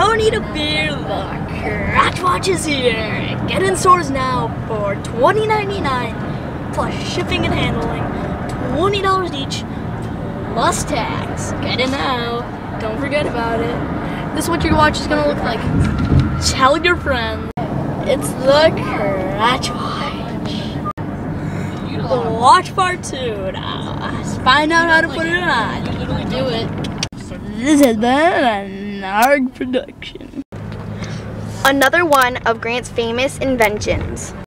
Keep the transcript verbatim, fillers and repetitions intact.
don't need a beer, the Crotch Watch is here. Get in stores now for twenty ninety-nine plus shipping and handling, twenty dollars each plus tax. Get in now. Don't forget about it. This is what your watch is gonna look like. Tell your friends. It's the Crotch Watch. Watch part two. Now, let's find out how to put it on. Do it. This has been an A R G production. Another one of Grant's famous inventions.